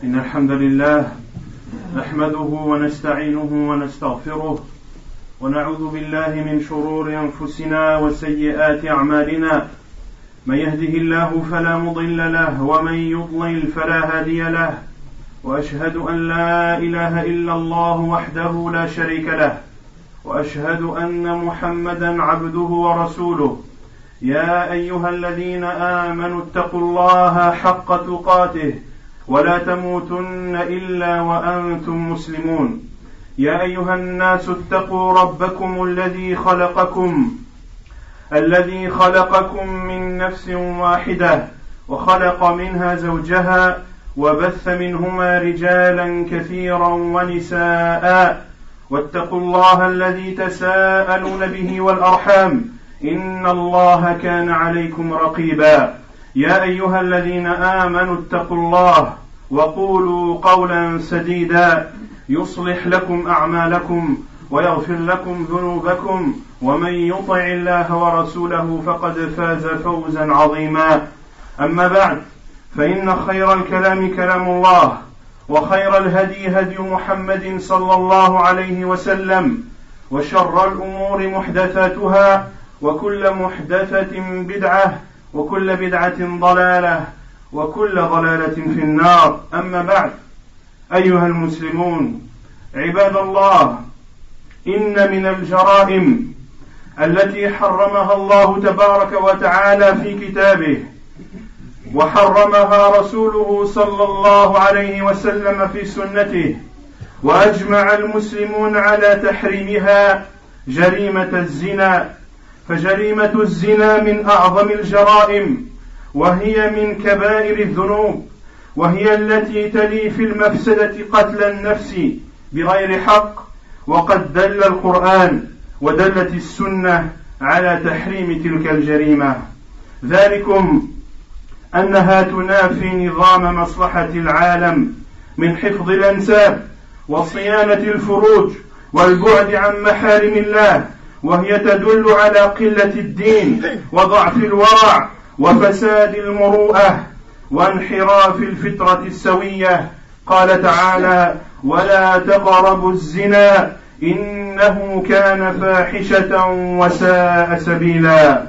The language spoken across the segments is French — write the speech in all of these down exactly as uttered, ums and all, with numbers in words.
إن الحمد لله نحمده ونستعينه ونستغفره ونعوذ بالله من شرور أنفسنا وسيئات أعمالنا من يهده الله فلا مضل له ومن يضلل فلا هادي له وأشهد أن لا إله إلا الله وحده لا شريك له وأشهد أن محمدا عبده ورسوله يا أيها الذين آمنوا اتقوا الله حق تقاته ولا تموتن إلا وأنتم مسلمون يا أيها الناس اتقوا ربكم الذي خلقكم الذي خلقكم من نفس واحدة وخلق منها زوجها وبث منهما رجالا كثيرا ونساء واتقوا الله الذي تساءلون به والأرحام إن الله كان عليكم رقيبا يا أيها الذين آمنوا اتقوا الله وقولوا قولا سديدا يصلح لكم أعمالكم ويغفر لكم ذنوبكم ومن يطع الله ورسوله فقد فاز فوزا عظيما أما بعد فإن خير الكلام كلام الله وخير الهدي هدي محمد صلى الله عليه وسلم وشر الأمور محدثاتها وكل محدثة بدعة وكل بدعة ضلالة وكل ضلالة في النار أما بعد أيها المسلمون عباد الله إن من الجرائم التي حرمها الله تبارك وتعالى في كتابه وحرمها رسوله صلى الله عليه وسلم في سنته وأجمع المسلمون على تحريمها جريمة الزنا فجريمة الزنا من أعظم الجرائم وهي من كبائر الذنوب وهي التي تلي في المفسدة قتل النفس بغير حق وقد دل القرآن ودلت السنة على تحريم تلك الجريمة ذلكم أنها تنافي نظام مصلحة العالم من حفظ الأنساب وصيانة الفروج والبعد عن محارم الله وهي تدل على قلة الدين وضعف الورع وفساد المروءة وانحراف الفطرة السوية قال تعالى ولا تقربوا الزنا إنه كان فاحشة وساء سبيلا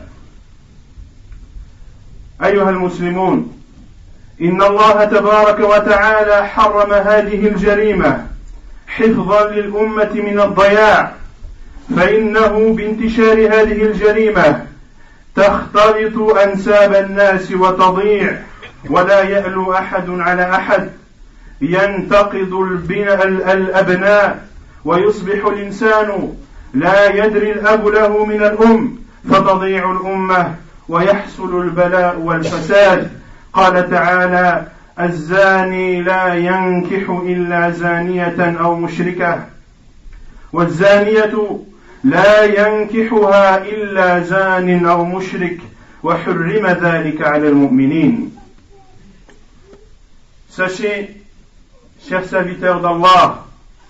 أيها المسلمون إن الله تبارك وتعالى حرم هذه الجريمة حفظا للأمة من الضياع فإنه بانتشار هذه الجريمة تختلط أنساب الناس وتضيع ولا يألو أحد على أحد ينتقض الأبناء ويصبح الإنسان لا يدري الأب له من الأم فتضيع الأمة ويحصل البلاء والفساد قال تعالى الزاني لا ينكح إلا زانية أو مشركة والزانية لا ينكحها إلا زان أو مشرك وحرم ذلك على المؤمنين. Sachez, chers serviteurs d'Allah,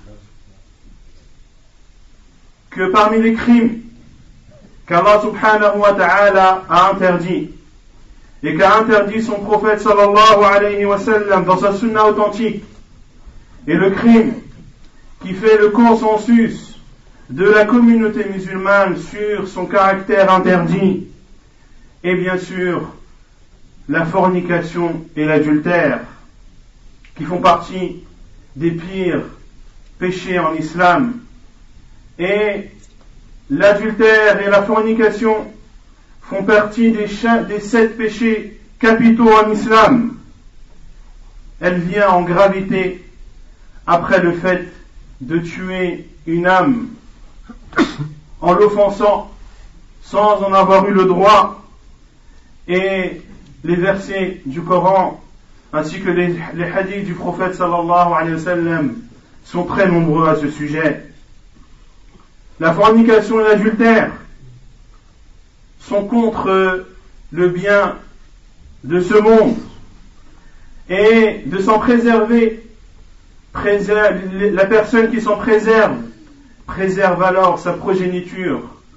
que parmi les crimes qu'Allah subhanahu wa ta'ala a interdit et qu'a interdit son prophète sallallahu alayhi wa sallam dans sa sunna authentique est le crime qui fait le consensus de la communauté musulmane sur son caractère interdit et bien sûr la fornication et l'adultère qui font partie des pires péchés en islam et l'adultère et la fornication font partie des, des sept péchés capitaux en islam. Elle vient en gravité après le fait de tuer une âme en l'offensant sans en avoir eu le droit et les versets du Coran ainsi que les, les hadiths du prophète sallallahu alayhi wa sallam sont très nombreux à ce sujet. La fornication et l'adultère sont contre le bien de ce monde et de s'en préserver. Préserve, la personne qui s'en préserve préserve alors sa progéniture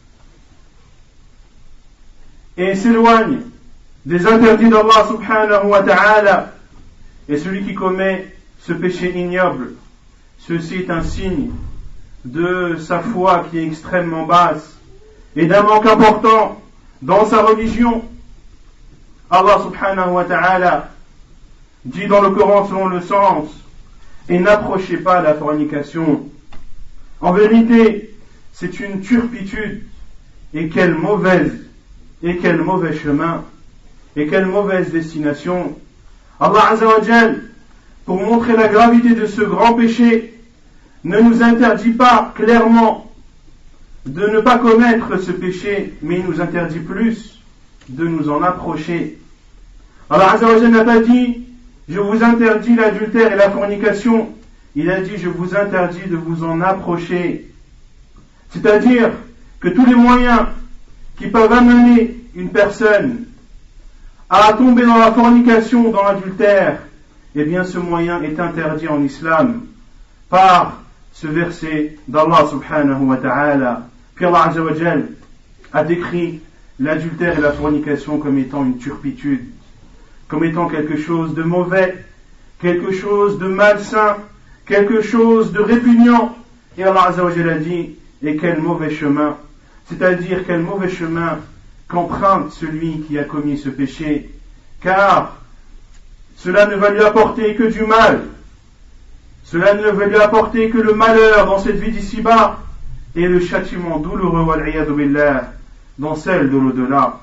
et s'éloigne des interdits d'Allah subhanahu wa ta'ala, et celui qui commet ce péché ignoble, ceci est un signe de sa foi qui est extrêmement basse et d'un manque important dans sa religion. Allah subhanahu wa ta'ala dit dans le Coran selon le sens: et n'approchez pas la fornication. En vérité, c'est une turpitude, et quelle mauvaise, et quel mauvais chemin, et quelle mauvaise destination. Allah Azza wa Jal, pour montrer la gravité de ce grand péché, ne nous interdit pas clairement de ne pas commettre ce péché, mais il nous interdit plus de nous en approcher. Allah Azza wa Jal n'a pas dit: je vous interdis l'adultère et la fornication. Il a dit: je vous interdis de vous en approcher. C'est-à-dire que tous les moyens qui peuvent amener une personne à tomber dans la fornication, dans l'adultère, eh bien ce moyen est interdit en islam par ce verset d'Allah subhanahu wa ta'ala. Puis Allah Azza wa Jal a décrit l'adultère et la fornication comme étant une turpitude, comme étant quelque chose de mauvais, quelque chose de malsain, quelque chose de répugnant. Et Allah Azza wa Jal a dit: et quel mauvais chemin, c'est-à-dire quel mauvais chemin qu'emprunte celui qui a commis ce péché, car cela ne va lui apporter que du mal, cela ne va lui apporter que le malheur dans cette vie d'ici-bas et le châtiment douloureux, wal-'iyadhu billah, dans celle de l'au-delà.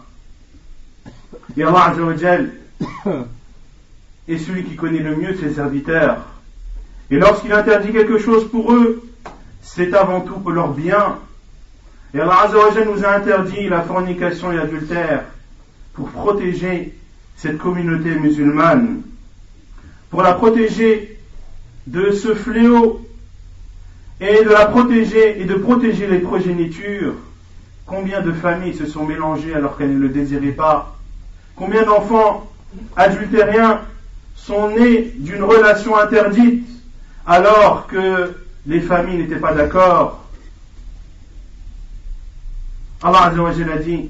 Et Allah Azza wa Jal est celui qui connaît le mieux ses serviteurs, et lorsqu'il interdit quelque chose pour eux, c'est avant tout pour leur bien. Et Allah Azza wa Jal nous a interdit la fornication et l'adultère pour protéger cette communauté musulmane, pour la protéger de ce fléau et de la protéger et de protéger les progénitures. Combien de familles se sont mélangées alors qu'elles ne le désiraient pas? Combien d'enfants adultériens sont nés d'une relation interdite alors que les familles n'étaient pas d'accord? Allah Azza wa Jal a dit: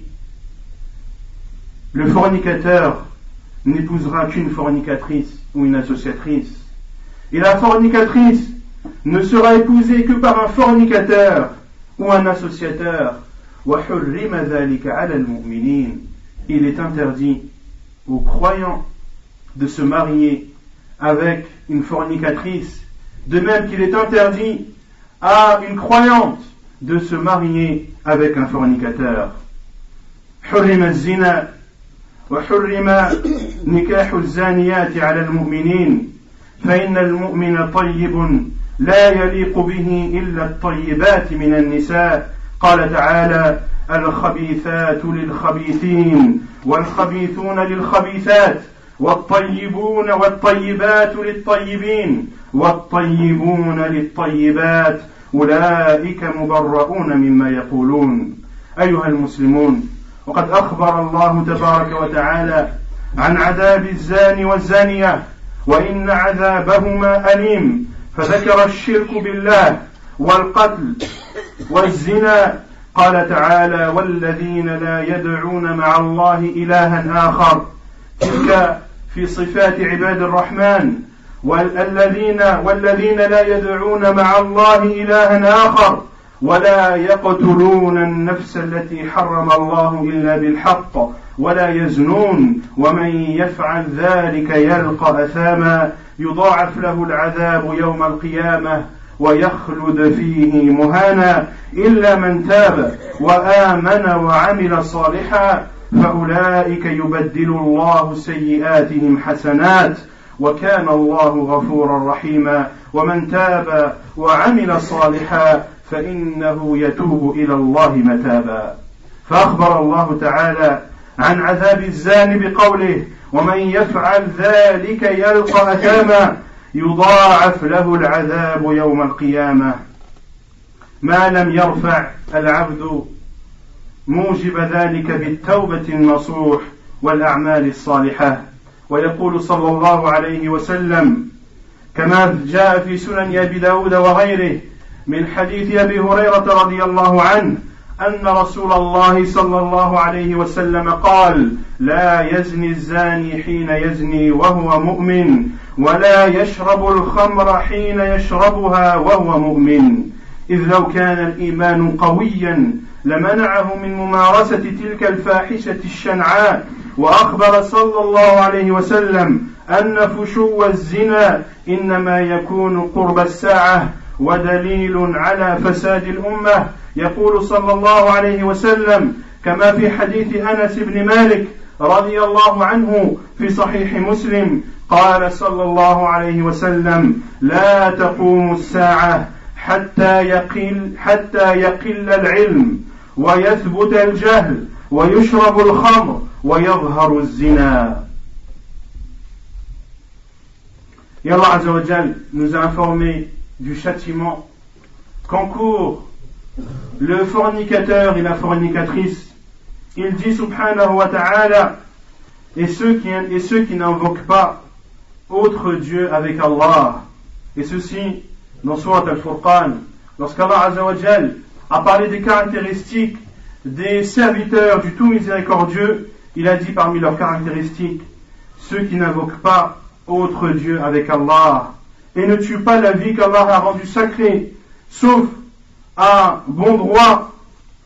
le fornicateur n'épousera qu'une fornicatrice ou une associatrice, et la fornicatrice ne sera épousée que par un fornicateur ou un associateur. وَحُرِّمَ ذَلِكَ عَلَى الْمُؤْمِنِينَ. Il est interdit aux croyants de se marier avec une fornicatrice, de même qu'il est interdit à une croyante de se marier avec un fornicateur. حُرِّمَ الزِّنَا وحرم نكاح الزانيات على المؤمنين فإن المؤمن طيب لا يليق به إلا الطيبات من النساء. قال تعالى: الخبيثات للخبيثين والخبيثون للخبيثات والطيبون والطيبات للطيبين والطيبون للطيبات أولئك مبرؤون مما يقولون. أيها المسلمون، وقد أخبر الله تبارك وتعالى عن عذاب الزاني والزانية وإن عذابهما أليم، فذكر الشرك بالله والقتل والزنا. قال تعالى: والذين لا يدعون مع الله إلها آخر. تلك في صفات عباد الرحمن. والذين والذين لا يدعون مع الله إلها آخر ولا يقتلون النفس التي حرم الله إلا بالحق ولا يزنون ومن يفعل ذلك يلقى أثاما يضاعف له العذاب يوم القيامة ويخلد فيه مهانا إلا من تاب وآمن وعمل صالحا فأولئك يبدل الله سيئاتهم حسنات وكان الله غفورا رحيما ومن تاب وعمل صالحا فإنه يتوب إلى الله متابا. فأخبر الله تعالى عن عذاب الزاني بقوله: ومن يفعل ذلك يلقى أثاما يضاعف له العذاب يوم القيامة ما لم يرفع العبد موجب ذلك بالتوبة النصوح والأعمال الصالحة. ويقول صلى الله عليه وسلم كما جاء في سنن أبي داود وغيره من حديث أبي هريرة رضي الله عنه أن رسول الله صلى الله عليه وسلم قال لا يزني الزاني حين يزني وهو مؤمن ولا يشرب الخمر حين يشربها وهو مؤمن إذ لو كان الإيمان قويا لمنعه من ممارسة تلك الفاحشة الشنعاء وأخبر صلى الله عليه وسلم أن فشو الزنا إنما يكون قرب الساعة ودليل على فساد الأمة يقول صلى الله عليه وسلم كما في حديث أنس بن مالك رضي الله عنه في صحيح مسلم قال صلى الله عليه وسلم لا تقوم الساعة حتى يقل, حتى يقل العلم ويثبت الجهل ويشرب الخمر ويظهر الزنا. Et Allah Azza wa Jal nous a informé du châtiment qu'encourt le fornicateur et la fornicatrice. Il dit subhanahu wa ta'ala et ceux qui, et ceux qui n'invoquent pas autre Dieu avec Allah. Et ceci dans Surat Al-Furqan, lorsqu'Allah Azza wa Jal a parlé des caractéristiques des serviteurs du tout miséricordieux, il a dit parmi leurs caractéristiques ceux qui n'invoquent pas autre Dieu avec Allah et ne tuent pas la vie qu'Allah a rendue sacrée, sauf à bon droit,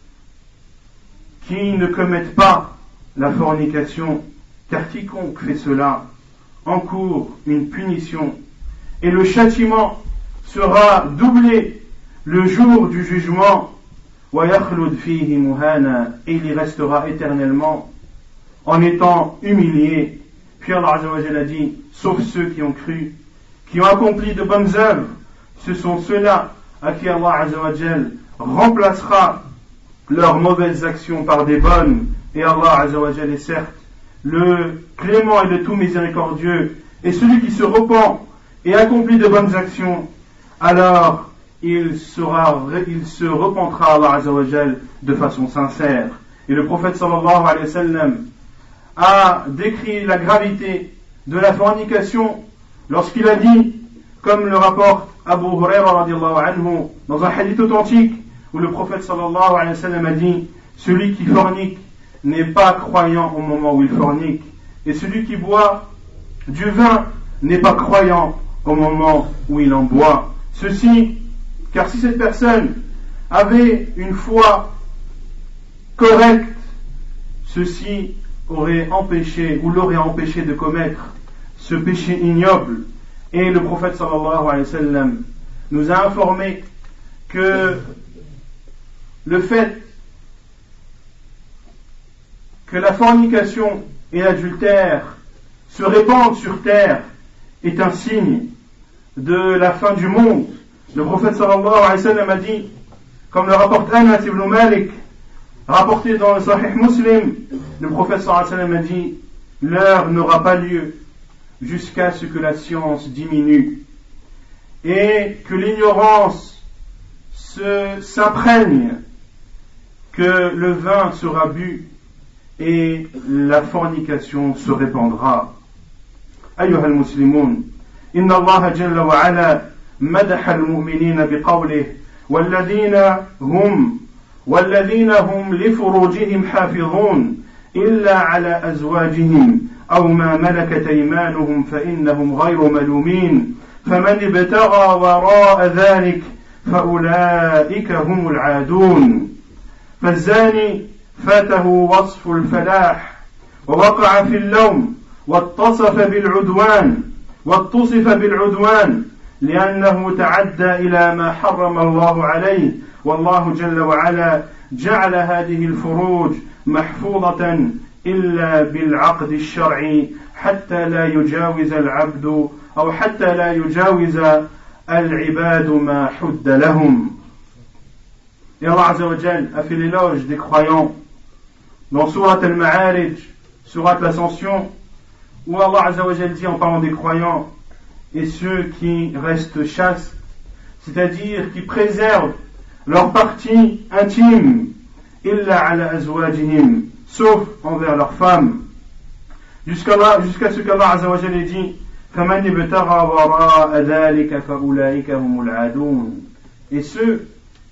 qui ne commettent pas la fornication, car quiconque fait cela encourt une punition et le châtiment sera doublé le jour du jugement, et il y restera éternellement en étant humilié. Puis Allah Azza wa Jalla a dit, sauf ceux qui ont cru, qui ont accompli de bonnes œuvres, ce sont ceux-là à qui Allah Azza wa Jalla remplacera leurs mauvaises actions par des bonnes. Et Allah Azza wa Jalla est certes le clément et le tout miséricordieux, et celui qui se repent et accomplit de bonnes actions, alors il, sera, il se repentira Allah Azza wa Jalla de façon sincère. Et le prophète sallallahu alayhi wa sallam a décrit la gravité de la fornication lorsqu'il a dit, comme le rapporte Abu Huraira radiallahu anhu dans un hadith authentique, où le prophète sallallahu alayhi wa sallam a dit, celui qui fornique n'est pas croyant au moment où il fornique, et celui qui boit du vin n'est pas croyant au moment où il en boit. Ceci, car si cette personne avait une foi correcte, ceci aurait empêché ou l'aurait empêché de commettre ce péché ignoble. Et le prophète sallallahu alayhi wa sallam nous a informé que le fait que la fornication et l'adultère se répandent sur terre est un signe de la fin du monde. Le prophète sallallahu alayhi wa sallam a dit, comme le rapporte Anas ibn Malik, rapporté dans le Sahih Muslim, le prophète sallallahu alayhi wa sallam a dit, l'heure n'aura pas lieu jusqu'à ce que la science diminue et que l'ignorance se, s'imprègne, que le vin sera bu et la fornication se répandra. أيها المسلمون إن الله جل وعلا مدح المؤمنين بقوله والذين هم والذين هم لفروجهم حافظون إلا على أزواجهم أو ما ملكت أيمانهم فإنهم غير ملومين فمن ابتغى وراء ذلك فأولئك هم العادون. فالزاني فاته وصف الفلاح ووقع في اللوم واتصف بالعدوان واتصف بالعدوان لأنه تعدى إلى ما حرم الله عليه والله جل وعلا جعل هذه الفروج محفوظة إلا بالعقد الشرعي حتى لا يجاوز العبد أو حتى لا يجاوز العباد ما حد لهم. Et Allah Azza wa Jal a fait l'éloge des croyants dans Surat Al-Ma'arij, Surat l'Ascension, où Allah Azza wa Jal dit en parlant des croyants et ceux qui restent chastes, c'est-à-dire qui préservent leur partie intime, illa ala azwajihim, sauf envers leurs femmes, jusqu'à, là, jusqu'à ce qu'Allah Azza wa Jal ait dit فَمَنِ ابْتَغَى وَرَاءَ ذَلِكَ فَأُولَٰئِكَ هُمُ الْعَادُونَ. Et ceux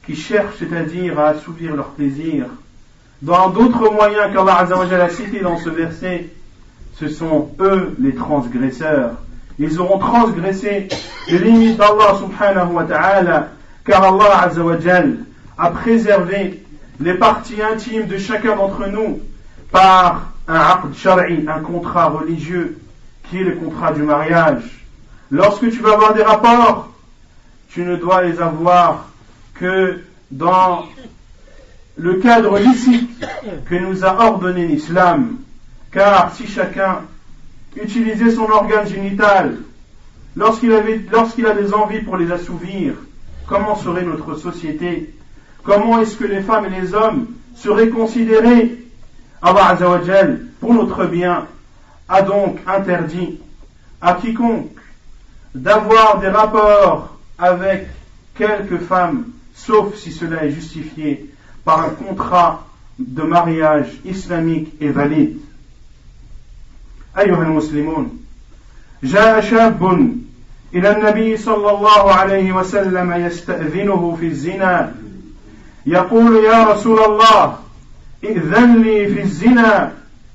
qui cherchent, c'est-à-dire à assouvir leurs plaisirs, dans d'autres moyens qu'Allah Azza wa Jalla a cités dans ce verset, ce sont eux les transgresseurs. Ils auront transgressé les limites d'Allah subhanahu wa ta'ala, car Allah Azza wa Jalla a préservé les parties intimes de chacun d'entre nous par un aqd shar'i, un contrat religieux, qui est le contrat du mariage. Lorsque tu vas avoir des rapports, tu ne dois les avoir que dans le cadre licite que nous a ordonné l'islam, car si chacun utilisait son organe génital lorsqu'il avait, lorsqu'il a des envies pour les assouvir, comment serait notre société? Comment est-ce que les femmes et les hommes seraient considérés? Allah Azza wa Jal, pour notre bien, a donc interdit à quiconque d'avoir des rapports avec quelques femmes, sauf si cela est justifié par un contrat de mariage islamique et valide. أيها المسلمون، جاء شاب إلى النبي صلى الله عليه وسلم يستأذنه في الزنا، يقول: يا رسول الله، ائذن لي في الزنا.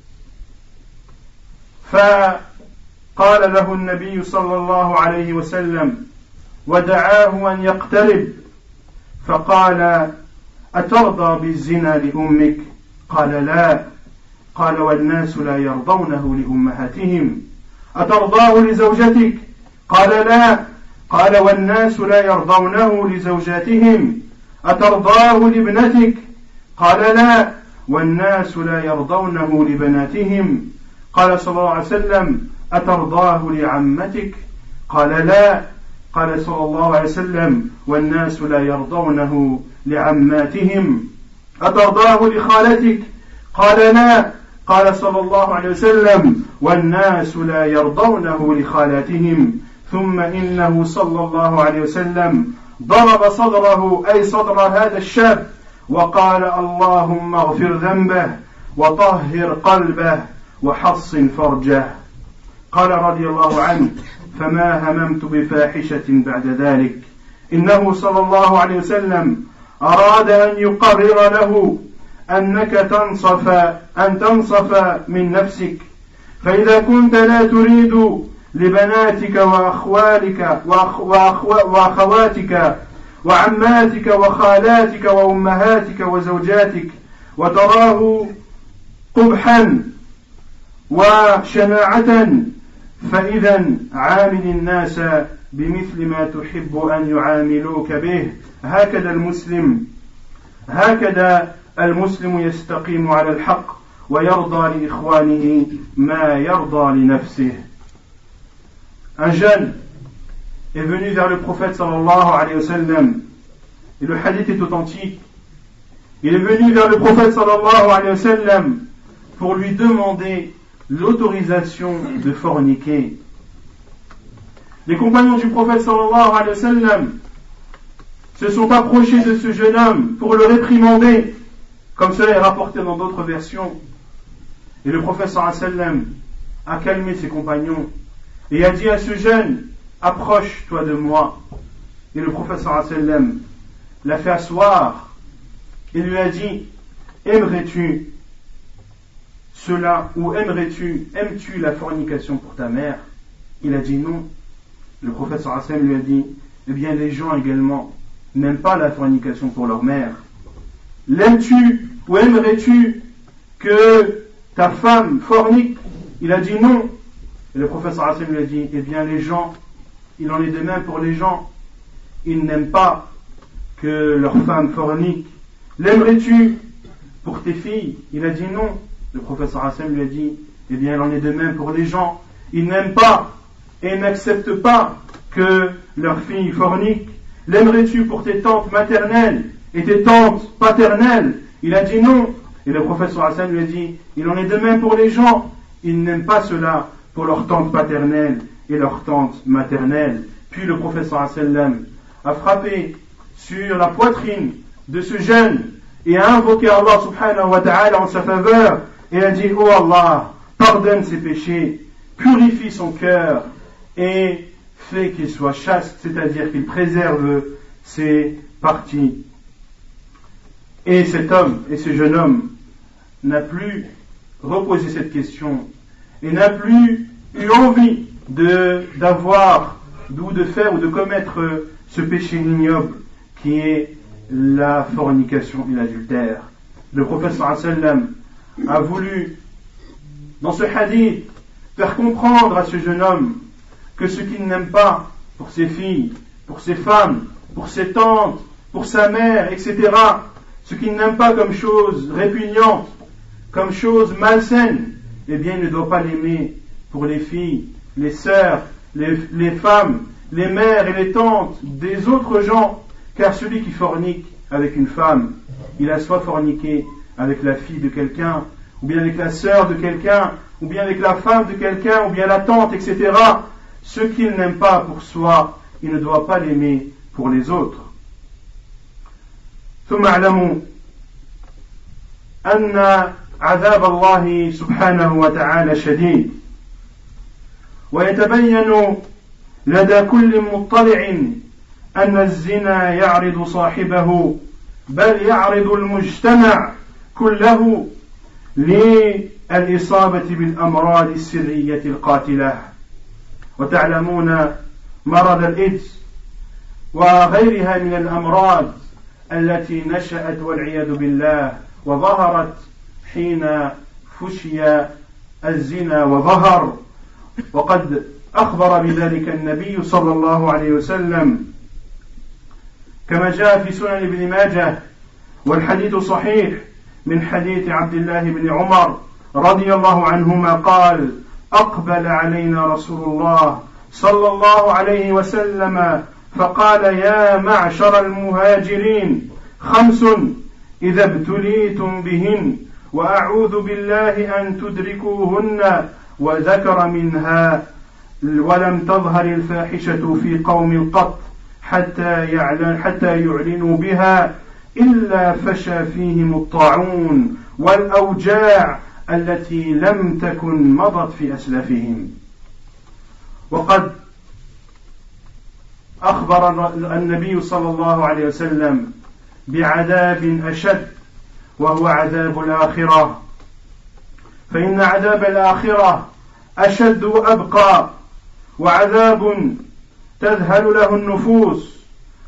فقال له النبي صلى الله عليه وسلم ودعاه أن يقترب، فقال: أترضى بالزنا لأمك؟ قال: لا. قال: والناس لا يرضونه لأمهاتهم. أترضاه لزوجتك؟ قال: لا. قال: والناس لا يرضونه لزوجاتهم. أترضاه لابنتك؟ قال: لا. والناس لا يرضونه لبناتهم. قال صلى الله عليه وسلم: أترضاه لعمتك؟ قال: لا. قال صلى الله عليه وسلم: والناس لا يرضونه لعماتهم. أترضاه لخالتك؟ قال: لا. قال صلى الله عليه وسلم: والناس لا يرضونه لخالاتهم. ثم إنه صلى الله عليه وسلم ضرب صدره، أي صدر هذا الشاب، وقال: اللهم اغفر ذنبه وطهر قلبه وحصن فرجه. قال رضي الله عنه: فما هممت بفاحشة بعد ذلك. إنه صلى الله عليه وسلم أراد أن يقرر له أنك تنصف أن تنصف من نفسك، فإذا كنت لا تريد لبناتك وأخوالك وأخواتك وعماتك وخالاتك وأمهاتك وزوجاتك وتراه قبحا وشناعة، فإذا عامل الناس بمثل ما تحب أن يعاملوك به. هكذا المسلم هكذا المسلم يستقيم على الحق ويرضى لإخوانه ما يرضى لنفسه. Un jeune est venu vers le prophète sallallahu alayhi wa sallam, et le hadith est authentique. Il est venu vers le prophète sallallahu alayhi wa sallam pour lui demander l'autorisation de forniquer. Les compagnons du prophète sallallahu alayhi wa sallam se sont approchés de ce jeune homme pour le réprimander, comme cela est rapporté dans d'autres versions. Et le prophète sallallahu alayhi wa sallam a calmé ses compagnons et a dit à ce jeune: approche-toi de moi. Et le prophète sallallahu alayhi wa sallam l'a fait asseoir et lui a dit: aimerais-tu cela, ou aimerais-tu, aimes-tu la fornication pour ta mère? Il a dit non. Le prophète sallallahu alayhi wa sallam lui a dit: eh bien les gens également n'aiment pas la fornication pour leur mère. L'aimes-tu ou aimerais-tu que ta femme fornique? Il a dit non. Et le prophète sallallahu alayhi wa sallam lui a dit: eh bien les gens, il en est de même pour les gens, ils n'aiment pas que leur femme fornique. L'aimerais-tu pour tes filles? Il a dit non. Le prophète sallallahu alayhi wa sallam lui a dit: eh bien il en est de même pour les gens, ils n'aiment pas et n'acceptent pas que leurs filles forniquent. L'aimerais-tu pour tes tantes maternelles et tes tantes paternelles? Il a dit non. Et le prophète sallallahu alayhi wa sallam lui a dit: il en est de même pour les gens, ils n'aiment pas cela pour leurs tantes paternelles et leurs tantes maternelles. Puis le prophète sallallahu alayhi wa sallam a frappé sur la poitrine de ce jeune et a invoqué Allah subhanahu wa ta'ala en sa faveur et a dit: oh Allah, pardonne ses péchés, purifie son cœur et fait qu'il soit chaste, c'est-à-dire qu'il préserve ses parties Et cet homme, et ce jeune homme, n'a plus reposé cette question et n'a plus eu envie de, d'avoir, ou de faire ou de commettre ce péché ignoble qui est la fornication et l'adultère. Le prophète sallallahu alayhi wa sallam a voulu, dans ce hadith, faire comprendre à ce jeune homme que ce qu'il n'aime pas pour ses filles, pour ses femmes, pour ses tantes, pour sa mère, et cetera, ce qu'il n'aime pas comme chose répugnante, comme chose malsaine, eh bien il ne doit pas l'aimer pour les filles, les sœurs, les, les femmes, les mères et les tantes des autres gens, car celui qui fornique avec une femme, il a soit forniqué avec la fille de quelqu'un, ou bien avec la sœur de quelqu'un, ou bien avec la femme de quelqu'un, ou bien la tante, et cetera. Ce qu'il n'aime pas pour soi, il ne doit pas l'aimer pour les autres. ثم اعلموا أن عذاب الله سبحانه وتعالى شديد ويتبين لدى كل مطلع أن الزنا يعرض صاحبه بل يعرض المجتمع كله للإصابة بالأمراض السرية القاتلة. وتعلمون مرض الإيدز وغيرها من الأمراض التي نشأت والعياذ بالله وظهرت حين فشي الزنا وظهر، وقد أخبر بذلك النبي صلى الله عليه وسلم كما جاء في سنن ابن ماجه، والحديث صحيح من حديث عبد الله بن عمر رضي الله عنهما قال: أقبل علينا رسول الله صلى الله عليه وسلم فقال: يا معشر المهاجرين خمس إذا ابتليتم بهن وأعوذ بالله أن تدركوهن، وذكر منها: ولم تظهر الفاحشة في قوم قط حتى يعلن حتى يعلنوا بها إلا فشى فيهم الطاعون والأوجاع التي لم تكن مضت في أسلافهم. وقد أخبر النبي صلى الله عليه وسلم بعذاب أشد وهو عذاب الآخرة، فإن عذاب الآخرة أشد وأبقى، وعذاب تذهل له النفوس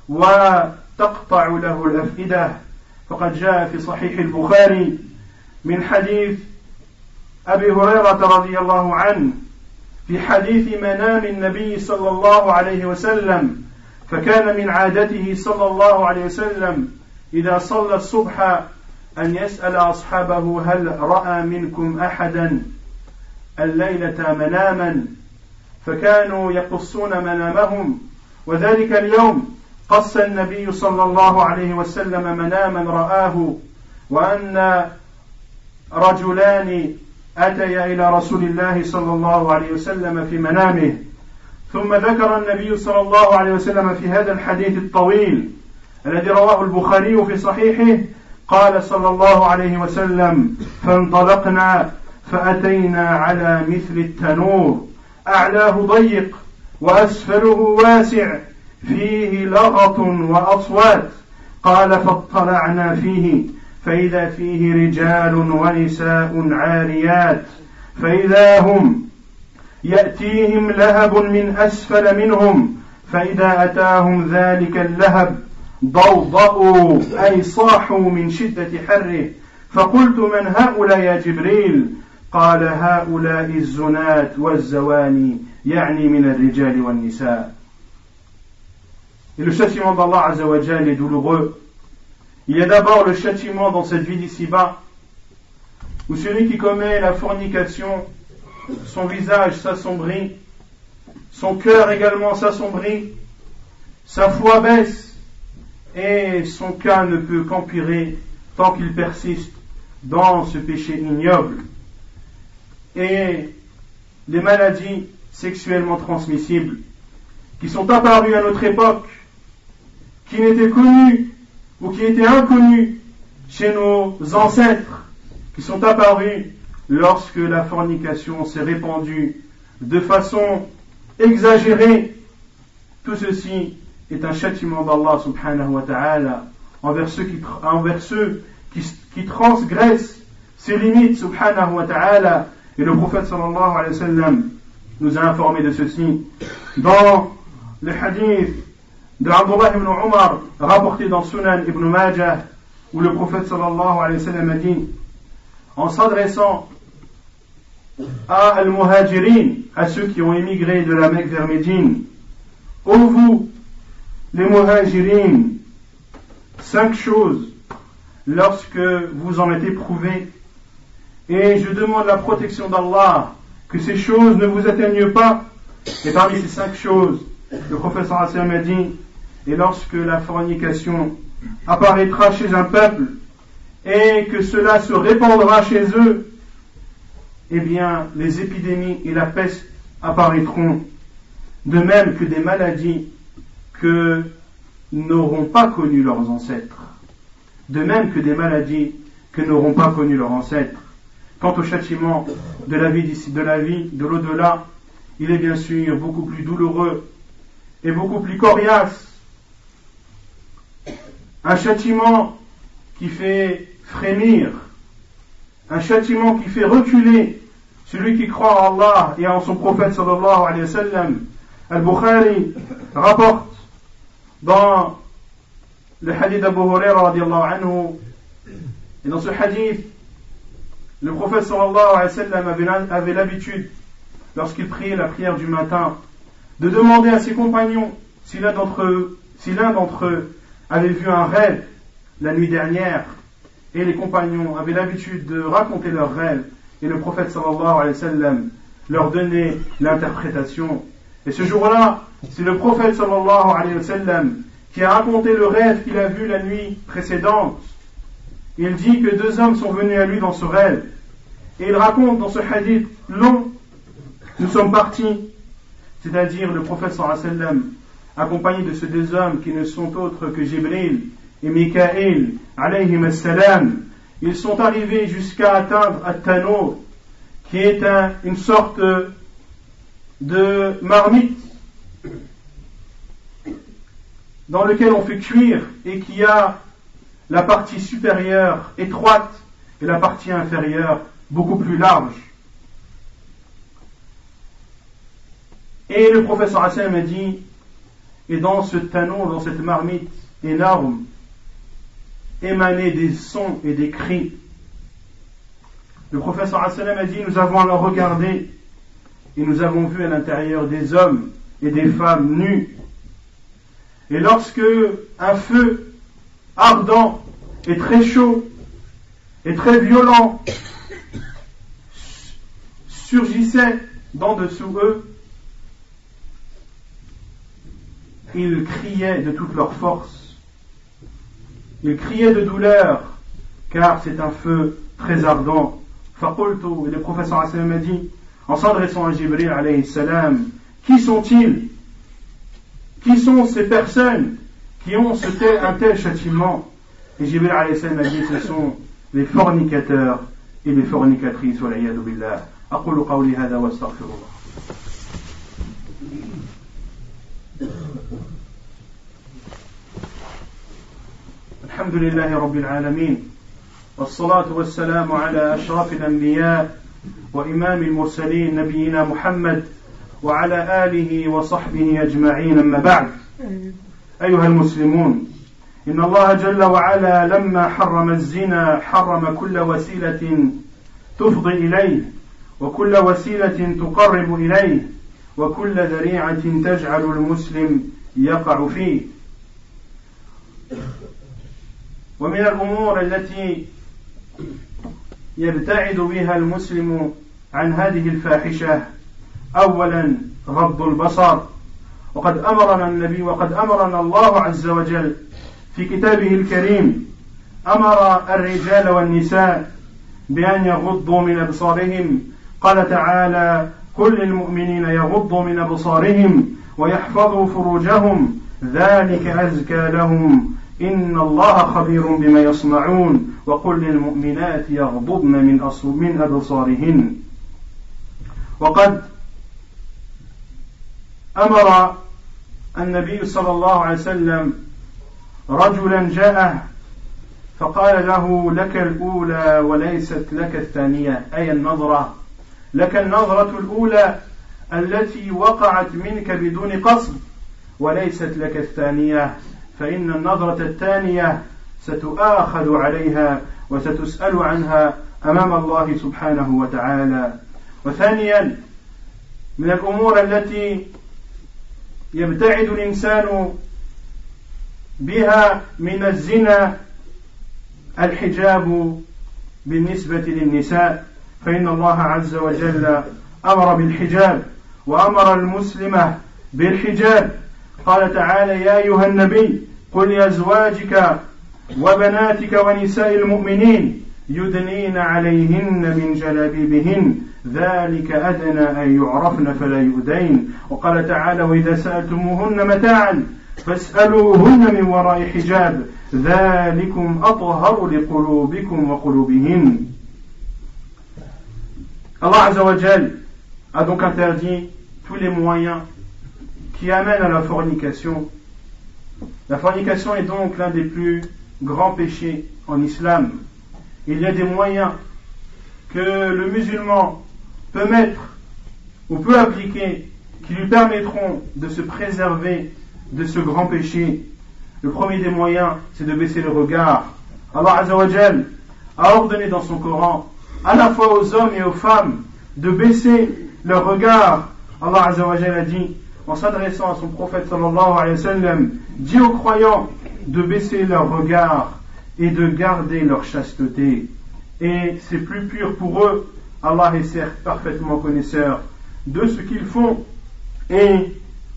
وتقطع له الأفئدة. فقد جاء في صحيح البخاري من حديث أبي هريرة رضي الله عنه في حديث منام النبي صلى الله عليه وسلم، فكان من عادته صلى الله عليه وسلم إذا صلى الصبح أن يسأل أصحابه: هل رأى منكم أحدا الليلة مناما؟ فكانوا يقصون منامهم، وذلك اليوم قص النبي صلى الله عليه وسلم مناما رآه، وأن رجلان أتيا إلى رسول الله صلى الله عليه وسلم في منامه. ثم ذكر النبي صلى الله عليه وسلم في هذا الحديث الطويل الذي رواه البخاري في صحيحه، قال صلى الله عليه وسلم: فانطلقنا فأتينا على مثل التنور أعلاه ضيق وأسفله واسع فيه لغط وأصوات، قال: فاطلعنا فيه فإذا فيه رجال ونساء عاريات، فإذا هم يأتيهم لهب من أسفل منهم، فإذا أتاهم ذلك اللهب ضوضأوا أي صاحوا من شدة حره، فقلت: من هؤلاء يا جبريل؟ قال: هؤلاء الزنات والزواني، يعني من الرجال والنساء. Et le châtiment d'Allah Azza wa Jal est douloureux. Il y a d'abord le châtiment dans cette vie d'ici-bas, où celui qui commet la fornication, son visage s'assombrit, son cœur également s'assombrit, sa foi baisse, et son cas ne peut qu'empirer tant qu'il persiste dans ce péché ignoble. Et les maladies sexuellement transmissibles qui sont apparues à notre époque, qui n'étaient connues ou qui étaient inconnues chez nos ancêtres, qui sont apparues lorsque la fornication s'est répandue de façon exagérée, tout ceci est un châtiment d'Allah subhanahu wa ta'ala envers ceux qui, envers ceux qui, qui transgressent ses limites, subhanahu wa ta'ala. Et le prophète sallallahu alayhi wa sallam nous a informé de ceci dans le hadith de Abdullah ibn Umar rapporté dans Sunan ibn Majah, où le prophète sallallahu alayhi wa sallam a dit, en s'adressant à al-Muhajirin, à ceux qui ont émigré de la Mecque vers Médine: ô vous, les Muhajirin, cinq choses lorsque vous en êtes éprouvés, et je demande la protection d'Allah que ces choses ne vous atteignent pas. Et parmi ces cinq choses, le prophète sallallahu alayhi wa sallam a dit: et lorsque la fornication apparaîtra chez un peuple et que cela se répandra chez eux, eh bien les épidémies et la peste apparaîtront, de même que des maladies que n'auront pas connu leurs ancêtres, de même que des maladies que n'auront pas connu leurs ancêtres. Quant au châtiment de la vie d'ici, de la vie de l'au-delà, il est bien sûr beaucoup plus douloureux et beaucoup plus coriace. Un châtiment qui fait frémir, un châtiment qui fait reculer celui qui croit en Allah et en son prophète sallallahu alayhi wa sallam. Al-Bukhari rapporte dans le hadith d'Abu Huraira radiallahu anhu, et dans ce hadith, le prophète sallallahu alayhi wa sallam avait, avait l'habitude, lorsqu'il priait la prière du matin, de demander à ses compagnons si l'un d'entre eux, si l'un d'entre eux avait vu un rêve la nuit dernière, et les compagnons avaient l'habitude de raconter leurs rêves, et le prophète sallallahu alayhi wa sallam leur donnait l'interprétation. Et ce jour-là, c'est le prophète sallallahu alayhi wa sallam qui a raconté le rêve qu'il a vu la nuit précédente. Il dit que deux hommes sont venus à lui dans ce rêve, et il raconte dans ce hadith long: nous sommes partis, c'est-à-dire le prophète sallallahu alayhi wa sallam, accompagné de ces deux hommes qui ne sont autres que Jibril et Mikaël alayhim as-salam. Ils sont arrivés jusqu'à atteindre At-Tanour, qui est un, une sorte de marmite dans lequel on fait cuire et qui a la partie supérieure étroite et la partie inférieure beaucoup plus large. Et le professeur Hassan a dit, et dans ce Tanour, dans cette marmite énorme, émanaient des sons et des cris. Le professeur Hassan a dit, nous avons alors regardé et nous avons vu à l'intérieur des hommes et des femmes nus. Et lorsque un feu ardent et très chaud et très violent surgissait d'en dessous eux, ils criaient de toute leur force. Ils criaient de douleur, car c'est un feu très ardent. Faqultu, et le professeur Hassan a dit, en s'adressant à Jibril alayhi salam, qui sont-ils? Qui sont ces personnes qui ont ce tel, un tel châtiment? Et Jibril alayhi salam a dit, ce sont les fornicateurs et les fornicatrices. Wa l'iyadu billah. Aqulu qawli hada wa astaghfirullah. الحمد لله رب العالمين والصلاة والسلام على أشرف الأنبياء وإمام المرسلين نبينا محمد وعلى آله وصحبه أجمعين. أما بعد، أيها المسلمون، إن الله جل وعلا لما حرم الزنا حرم كل وسيلة تفضي إليه وكل وسيلة تقرب إليه وكل ذريعة تجعل المسلم يقع فيه. ومن الأمور التي يبتعد بها المسلم عن هذه الفاحشة أولا غض البصر، وقد أمرنا النبي وقد أمرنا الله عز وجل في كتابه الكريم، أمر الرجال والنساء بأن يغضوا من أبصارهم. قال تعالى: كل المؤمنين يغضوا من أبصارهم ويحفظوا فروجهم ذلك أزكى لهم إن الله خبير بما يصنعون وقل للمؤمنات يغضضن من من أبصارهن. وقد أمر النبي صلى الله عليه وسلم رجلا جاء فقال له لك الأولى وليست لك الثانية أي النظرة لك النظرة الأولى التي وقعت منك بدون قصد وليست لك الثانية فإن النظرة الثانية ستؤاخذ عليها وستسأل عنها أمام الله سبحانه وتعالى. وثانيا من الأمور التي يبتعد الإنسان بها من الزنا الحجاب بالنسبة للنساء فإن الله عز وجل أمر بالحجاب وأمر المسلمة بالحجاب قال تعالى يا أيها النبي قل لأزواجك وبناتك ونساء المؤمنين يدنين عليهن من جلابيبهن ذلك أدنى أن يعرفن فلا يؤذين وقال تعالى وإذا سألتموهن متاعا فاسألوهن من وراء حجاب ذلكم أطهر لقلوبكم وقلوبهن. Allah Azza wa Jal a donc interdit tous les moyens qui amènent à la fornication. La fornication est donc l'un des plus grands péchés en islam. Il y a des moyens que le musulman peut mettre ou peut appliquer qui lui permettront de se préserver de ce grand péché. Le premier des moyens, c'est de baisser le regard. Allah Azza wa Jal a ordonné dans son Coran à la fois aux hommes et aux femmes de baisser leur regard. Allah Azza wa Jal a dit en s'adressant à son prophète sallallahu alayhi wa sallam, dit aux croyants de baisser leur regard et de garder leur chasteté. Et c'est plus pur pour eux. Allah est certes parfaitement connaisseur de ce qu'ils font et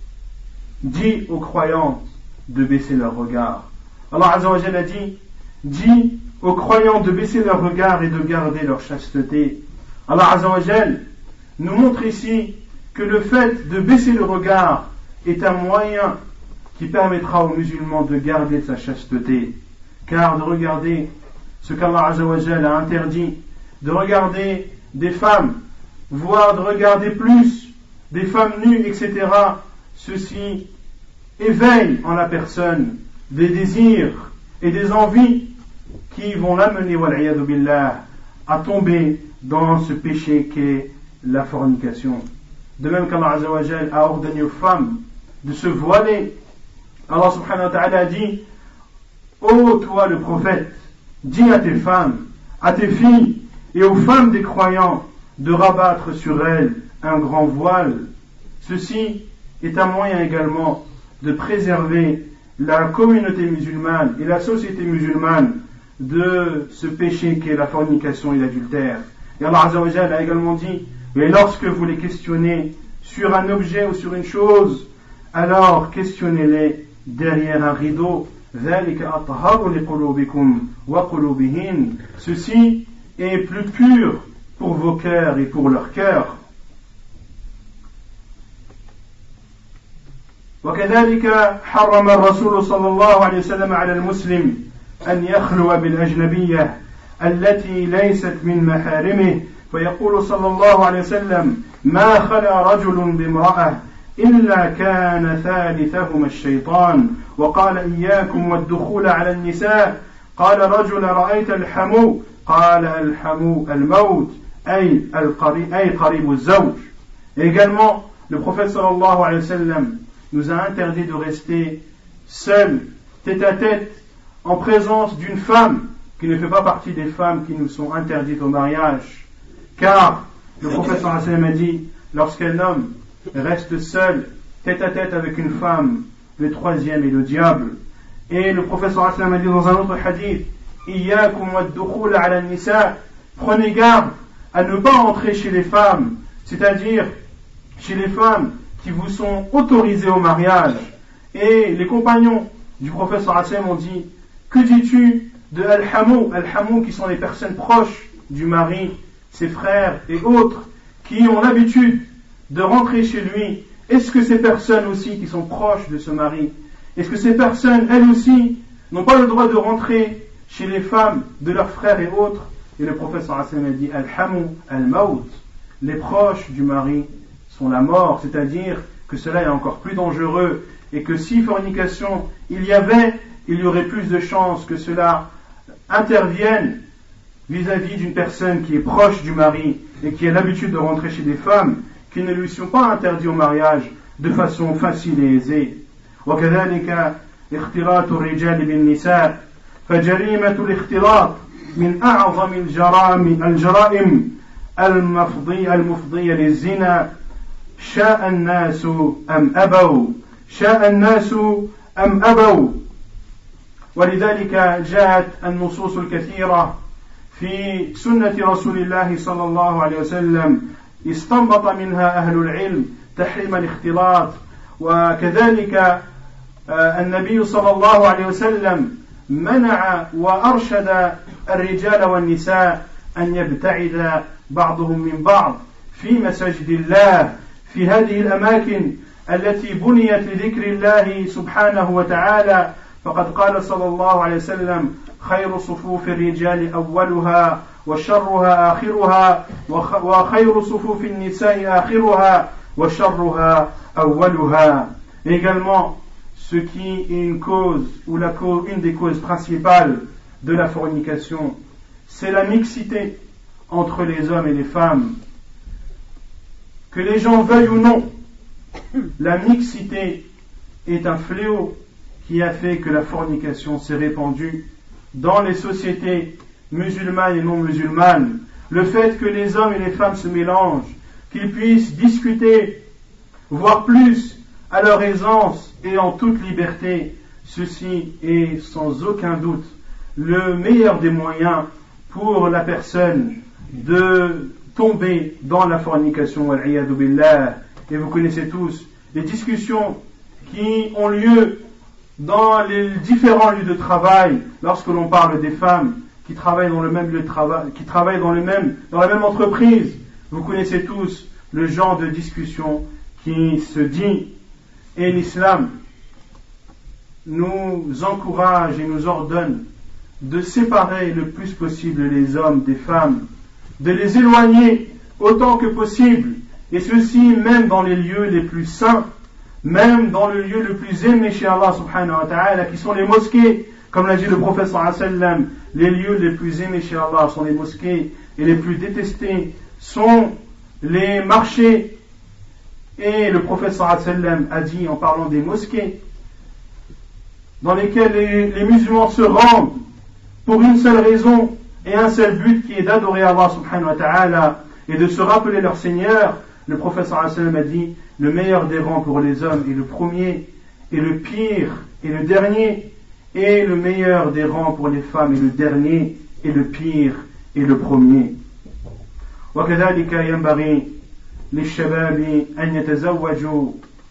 dit aux croyants de baisser leur regard. Allah Azza wa Jalla a dit, dit aux croyants de baisser leur regard et de garder leur chasteté. Allah Azza wa Jalla nous montre ici que le fait de baisser le regard est un moyen qui permettra aux musulmans de garder sa chasteté. Car de regarder ce qu'Allah Azza wa Jalla a interdit, de regarder des femmes, voire de regarder plus des femmes nues, et cetera, ceci éveille en la personne des désirs et des envies qui vont l'amener, wal'iyadu billah, à tomber dans ce péché qu'est la fornication. De même qu'Allah Azza wa Jalla a ordonné aux femmes de se voiler. Allah subhanahu wa ta'ala a dit, ô toi le prophète, dis à tes femmes, à tes filles et aux femmes des croyants de rabattre sur elles un grand voile. Ceci est un moyen également de préserver la communauté musulmane et la société musulmane de ce péché qu'est la fornication et l'adultère. Et Allah Azza wa Jalla a également dit, et lorsque vous les questionnez sur un objet ou sur une chose, alors questionnez-les derrière un rideau. Ceci est plus pur pour vos cœurs et pour leurs cœurs. وكذلك حرم الرسول صلى الله عليه وسلم على المسلم أن يخلو بالأجنبية التي ليست من محارمه فيقول صلى الله عليه وسلم ما خلا رجل بامرأة إلا كان ثالثهما الشيطان وقال إياكم والدخول على النساء قال رجل رأيت الحمو قال الحمو الموت أي القريب أي قريب الزوج. Également, le prophète sallallahu alayhi wa sallam nous a interdit de rester seuls, tête à tête, en présence d'une femme qui ne fait pas partie des femmes qui nous sont interdites au mariage. Car le prophète sallallahu alayhi wa sallam a dit, lorsqu'un homme reste seul, tête à tête avec une femme, le troisième est le diable. Et le prophète sallallahu alayhi wa sallam a dit dans un autre hadith, Iyyakum wad-dukhul ala an-nisa, prenez garde à ne pas entrer chez les femmes, c'est-à-dire chez les femmes qui vous sont autorisées au mariage. Et les compagnons du prophète sallallahu alayhi wa sallam ont dit, que dis-tu de al-hamou, al-hamou qui sont les personnes proches du mari, ses frères et autres, qui ont l'habitude de rentrer chez lui? Est-ce que ces personnes aussi qui sont proches de ce mari, est-ce que ces personnes, elles aussi, n'ont pas le droit de rentrer chez les femmes de leurs frères et autres? Et le prophète sallallahu alayhi wa sallam a dit, al-hamou, al-maut, les proches du mari sont la mort, c'est-à-dire que cela est encore plus dangereux et que si fornication il y avait, il y aurait plus de chances que cela interviennent vis-à-vis d'une personne qui est proche du mari et qui a l'habitude de rentrer chez des femmes qui ne lui sont pas interdits au mariage de façon facile et aisée. وكذلك اختلاط الرجال بالنساء فجريمة الاختلاط من أعظم الجرائم الجرائم المفضية المفضية للزنا شاء الناس أم أبوا شاء الناس أم أبوا ولذلك جاءت النصوص الكثيرة في سنة رسول الله صلى الله عليه وسلم استنبط منها أهل العلم تحريم الاختلاط وكذلك النبي صلى الله عليه وسلم منع وأرشد الرجال والنساء أن يبتعد بعضهم من بعض في مساجد الله في هذه الأماكن التي بنيت لذكر الله سبحانه وتعالى فقد قال صلى الله عليه وسلم خير صفوف الرجال أولها وشرها آخرها وخير صفوف النساء آخرها وشرها أولها. Également, ce qui est une cause ou la cause, une des causes principales de la fornication, c'est la mixité entre les hommes et les femmes. Que les gens veuillent ou non, la mixité est un fléau qui a fait que la fornication s'est répandue dans les sociétés musulmanes et non musulmanes. Le fait que les hommes et les femmes se mélangent, qu'ils puissent discuter, voire plus, à leur aisance et en toute liberté, ceci est sans aucun doute le meilleur des moyens pour la personne de tomber dans la fornication. Et vous connaissez tous les discussions qui ont lieu dans les différents lieux de travail lorsque l'on parle des femmes qui travaillent dans le même lieu de travail, qui travaillent dans le même, dans la même entreprise. Vous connaissez tous le genre de discussion qui se dit. Et l'islam nous encourage et nous ordonne de séparer le plus possible les hommes des femmes, de les éloigner autant que possible, et ceci même dans les lieux les plus saints, même dans le lieu le plus aimé chez Allah subhanahu wa ta'ala, qui sont les mosquées, comme l'a dit le prophète sallallahu alayhi wa sallam, les lieux les plus aimés chez Allah sont les mosquées, et les plus détestés sont les marchés. Et le prophète sallallahu alayhi wa sallam a dit en parlant des mosquées, dans lesquelles les, les musulmans se rendent pour une seule raison et un seul but qui est d'adorer Allah subhanahu wa ta'ala et de se rappeler leur Seigneur, le prophète sallallahu alayhi wa sallam a dit le meilleur des rangs pour les hommes est le premier, et le pire est le dernier, et le meilleur des rangs pour les femmes est le dernier, et le pire est le premier. وكذلك ينبغي للشباب أن يتزوجوا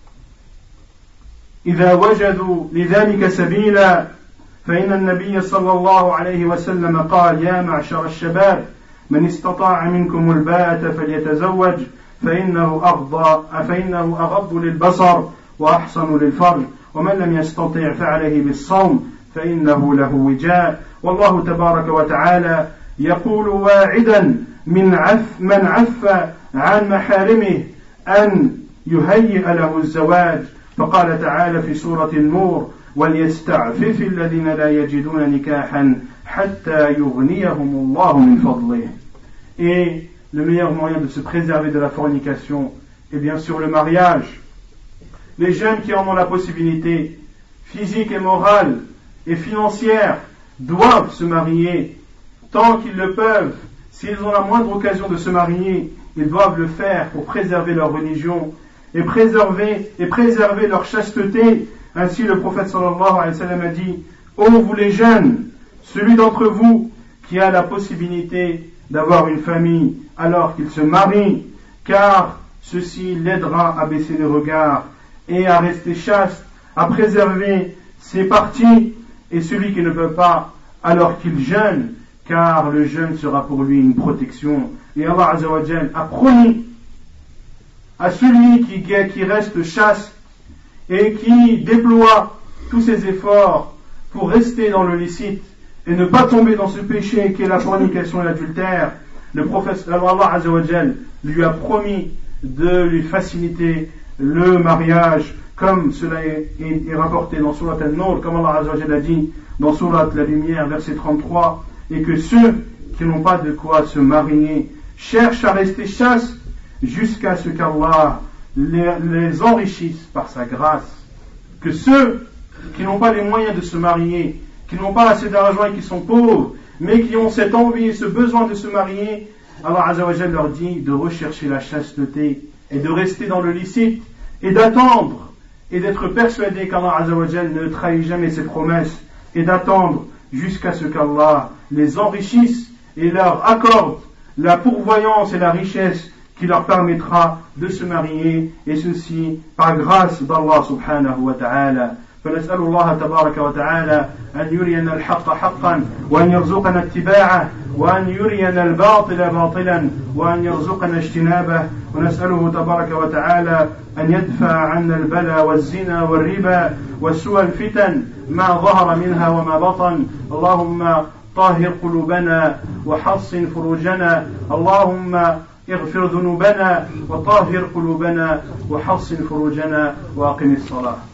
إذا وجدوا لذلك سبيلا فإن النبي صلى الله عليه وسلم قال يا معشر الشباب من استطاع منكم الباءة فليتزوج فإنه أغضى فإنه أغض للبصر وأحصن للفرج ومن لم يستطع فعليه بالصوم فإنه له وجاء والله تبارك وتعالى يقول واعدا من عف من عف عن محارمه أن يهيئ له الزواج فقال تعالى في سورة النور وليستعفف الذين لا يجدون نكاحا حتى يغنيهم الله من فضله. Et le meilleur moyen de se préserver de la fornication est bien sûr le mariage. Les jeunes qui en ont la possibilité physique et morale et financière doivent se marier tant qu'ils le peuvent. S'ils ont la moindre occasion de se marier, ils doivent le faire pour préserver leur religion et préserver, et préserver leur chasteté. Ainsi le prophète sallallahu alayhi wa sallam a dit: ô vous les jeunes, celui d'entre vous qui a la possibilité d'avoir une famille alors qu'il se marie, car ceci l'aidera à baisser les regards et à rester chaste, à préserver ses parties, et celui qui ne peut pas alors qu'il jeûne, car le jeûne sera pour lui une protection. Et Allah Azza wa Jal a promis à celui qui, qui reste chaste et qui déploie tous ses efforts pour rester dans le licite et ne pas tomber dans ce péché qui est la fornication et l'adultère, le prophète Allah Azza wa Jal lui a promis de lui faciliter le mariage comme cela est, est, est rapporté dans Surat An-Nur, comme Allah Azza wa Jalla a dit dans Surat La Lumière, verset trente-trois, et que ceux qui n'ont pas de quoi se marier cherchent à rester chastes jusqu'à ce qu'Allah les, les enrichisse par sa grâce. Que ceux qui n'ont pas les moyens de se marier, qui n'ont pas assez d'argent et qui sont pauvres, mais qui ont cette envie et ce besoin de se marier, Allah Azza wa Jalla leur dit de rechercher la chasteté et de rester dans le licite et d'attendre et d'être persuadé qu'Allah Azza wa Jalla ne trahit jamais ses promesses et d'attendre jusqu'à ce qu'Allah les enrichisse et leur accorde la pourvoyance et la richesse qui leur permettra de se marier, et ceci par grâce d'Allah subhanahu wa ta'ala. فنسأل الله تبارك وتعالى أن يرينا الحق حقا وأن يرزقنا اتباعه وأن يرينا الباطل باطلا وأن يرزقنا اجتنابه ونسأله تبارك وتعالى أن يدفع عنا البلاء والزنا والربا وسوء الفتن ما ظهر منها وما بطن. اللهم طهر قلوبنا وحصن فروجنا، اللهم اغفر ذنوبنا وطهر قلوبنا وحصن فروجنا وأقم الصلاة.